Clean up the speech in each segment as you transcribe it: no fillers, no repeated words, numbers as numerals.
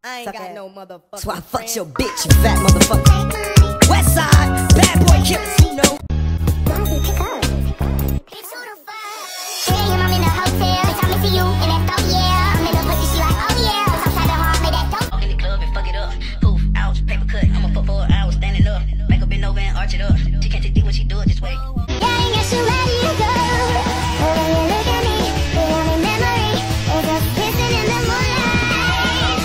I ain't got no motherfucker. That's why I fucked your bitch, you fat motherfucker. West side, bad boy killers, you know. I'm in the hotel, bitch, I'm missing you, and that's oh yeah. I'm in the pussy, she like oh yeah. Outside the hall, play that dope. In the club and fuck it up. Poof, ouch, paper cut. I'ma fuck for an hour standing up. Make her bend over and arch it up. She can't take it when she do it this way. Yeah, I guess you ready to go. But when you look at me, you got me memory. It's us kissing in the moonlight.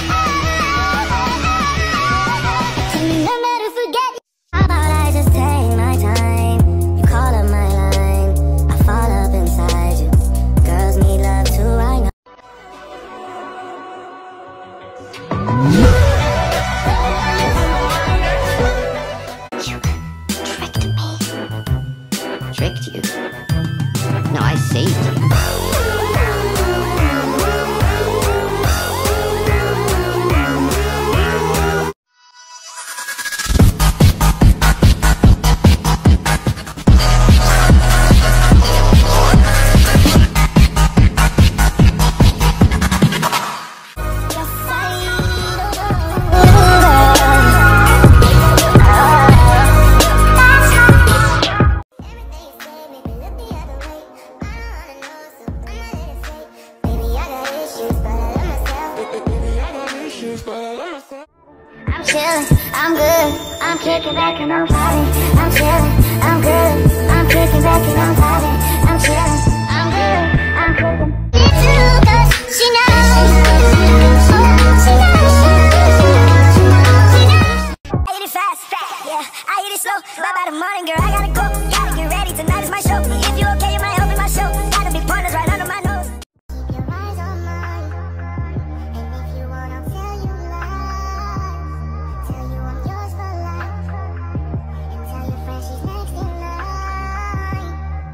Tell me no matter forget. How about I just take my time? You call up my line, I fall up inside you. Girls need love too, I know. Tricked you. No, I saved you. I'm chillin', I'm good, I'm kicking back and I'm vibing. I'm chillin', I'm good, I'm kicking back and I'm vibing. I'm chillin', I'm good, I'm kicking. It's you, 'cause she knows. She knows. I eat it fast, yeah, I eat it slow. Bye by the morning, girl, I gotta go. Gotta get ready, tonight is my show. If you okay, you might help me my show. Gotta be partners right under my nose. Keep your eyes on mine, and if you want, I'll tell you lies. Tell you I'm yours for life, and tell your friend she's next in line.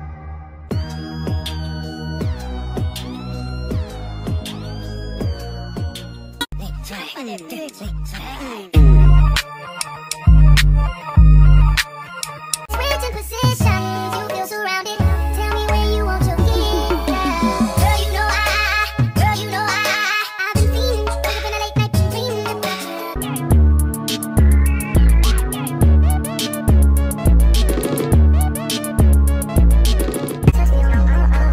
Switching positions, you feel surrounded. Tell me where you want your gift. Girl, you know I've been feeling. Wake up in the late night, been dreaming about you. Touch me, you know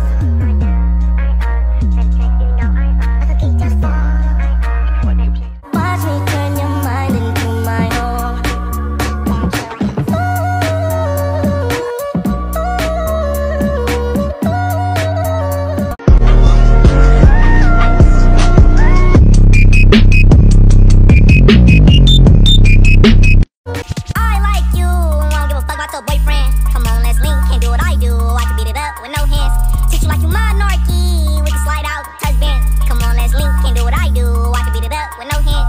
I could keep just watch me turn your mind into my own. I like you, won't give a fuck about your boyfriend. Come on, let's link, can't do what I do. I can beat it up with no hands. Treat you like you monarchy, we can slide out husband. Come on, let's link, can't do what I do. I can beat it up with no hands.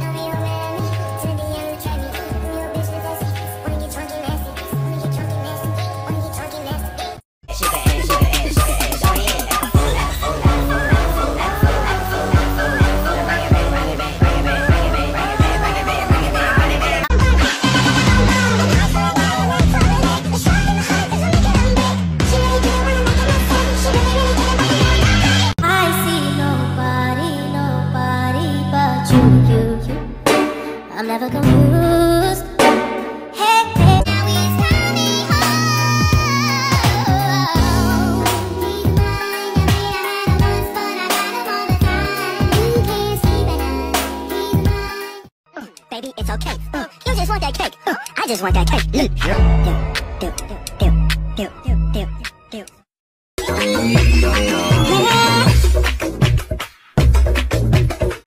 I see nobody but you. I'm never confused. Hey, hey. Now it's coming home. He's mine, I mean, I had him once, but I got him all the time. You can't sleep at night. He's mine. Baby, it's okay. You just want that cake. I just want that cake. Do.